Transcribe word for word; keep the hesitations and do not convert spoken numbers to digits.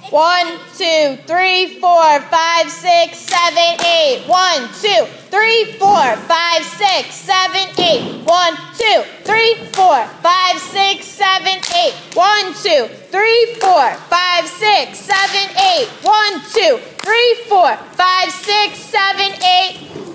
One, two, three, four, five, six, seven, eight. One, two, three, four, five, six, seven, eight. One, two, three, four, five, six, seven, eight. One, two, three, four, five, six, seven, eight. One, two, three, four, five, six, seven, eight.